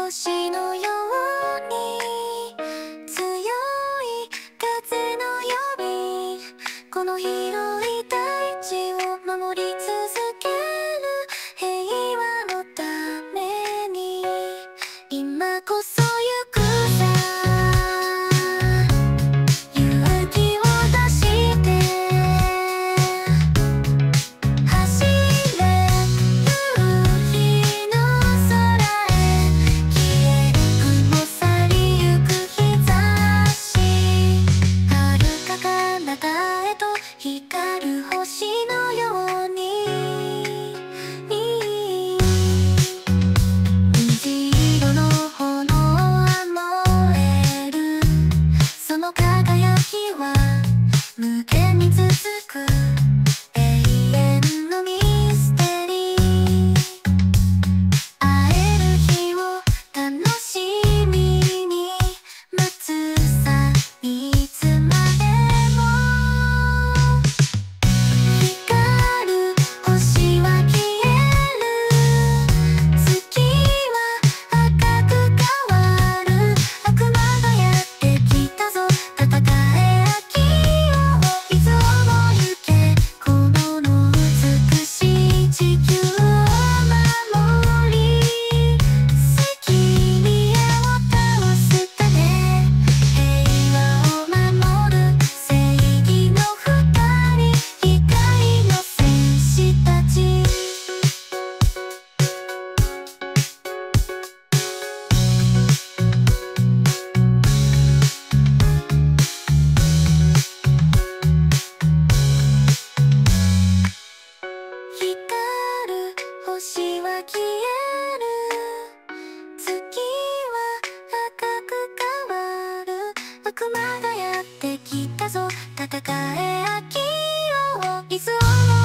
星のように強い風のようにこの広い大地を守り続ける平和のために今こそ行くさ勇気を出して走れ夕日の空へ消え雲去りゆく日差し遥か彼方へと光る星のように虹色の炎は燃えるその輝きは無限に続く永遠のミステリー会える日を楽しみに待つさいつまでも光る星は消える月は赤く変わる悪魔がやってきたぞ戦え秋よいつも行けこの美しい地球を守り責任を倒すため平和を守る正義の光光の戦士たち光る星は消える月は赤く変わる悪魔がやってきたぞ戦え秋よいつも